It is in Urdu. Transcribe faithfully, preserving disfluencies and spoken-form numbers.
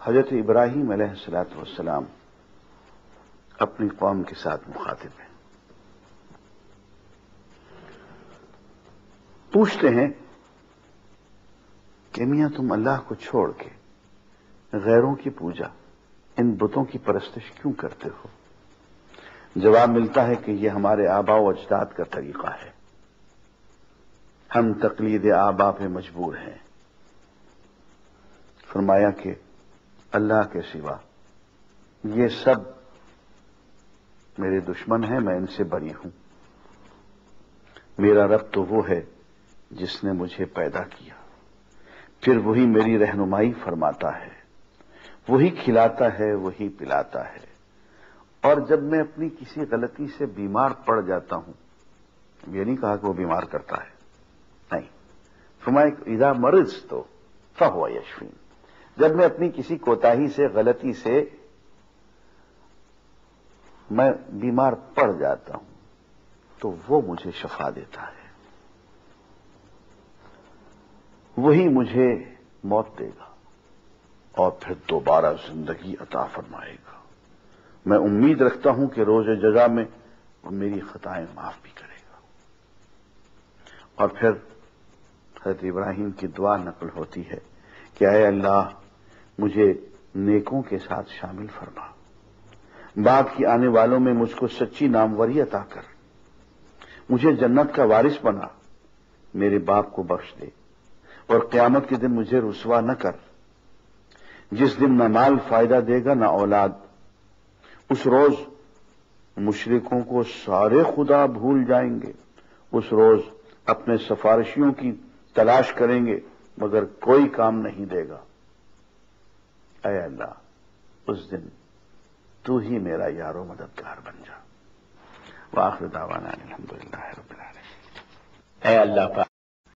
حضرت ابراہیم علیہ الصلوۃ والسلام اپنی قوم کے ساتھ مخاطب ہیں. پوچھتے ہیں کہ میاں تم اللہ کو چھوڑ کے غیروں کی پوجا، ان بتوں کی پرستش کیوں کرتے ہو؟ جواب ملتا ہے کہ یہ ہمارے آباء و اجداد کا طریقہ ہے، ہم تقلید آباء پہ مجبور ہیں. فرمایا کہ اللہ کے سوا یہ سب میرے دشمن ہیں، میں ان سے بری ہوں. میرا رب تو وہ ہے جس نے مجھے پیدا کیا، پھر وہی میری رہنمائی فرماتا ہے، وہی کھلاتا ہے، وہی پلاتا ہے. اور جب میں اپنی کسی غلطی سے بیمار پڑ جاتا ہوں، یہ نہیں کہا کہ وہ بیمار کرتا ہے، نہیں، فرمایا اذا مرضت فہو یشفین. جب میں اپنی کسی کوتاہی سے، غلطی سے میں بیمار پڑ جاتا ہوں تو وہ مجھے شفا دیتا ہے، وہی مجھے موت دے گا اور پھر دوبارہ زندگی عطا فرمائے گا. میں امید رکھتا ہوں کہ روز جزا میں وہ میری خطائیں معاف بھی کرے گا. اور پھر حضرت ابراہیم کی دعا نقل ہوتی ہے کہ اے اللہ مجھے نیکوں کے ساتھ شامل فرما، بعد کی آنے والوں میں مجھ کو سچی ناموری عطا کر، مجھے جنت کا وارث بنا، میرے باپ کو بخش دے اور قیامت کے دن مجھے رسوا نہ کر، جس دن نہ مال فائدہ دے گا نہ اولاد. اس روز مشرکوں کو سارے خدا بھول جائیں گے، اس روز اپنے سفارشیوں کی تلاش کریں گے مگر کوئی کام نہیں دے گا. اے اللہ اس دن تو ہی میرا یار و مددگار بن جا. وآخر دعوانا الحمدللہ رب العالمین. اے اللہ